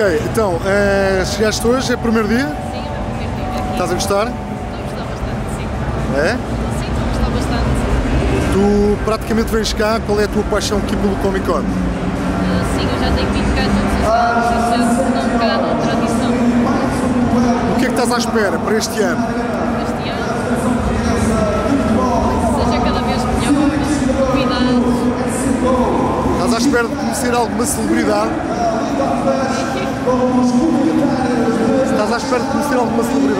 então, chegaste hoje, é o primeiro dia? Sim, é o meu primeiro dia aqui. Estás a gostar? Estou a gostar bastante, sim. É? Sim, estou a gostar bastante. Tu praticamente vens cá, qual é a tua paixão aqui pelo Comic Con? Sim, eu já tenho vindo cá todos os anos, isso é um bocado tradição O que é que estás à espera para este ano? este ano. Que seja cada vez melhor, novidades. Estás à espera de conhecer alguma celebridade? Estás à espera de conhecer alguma celebridade?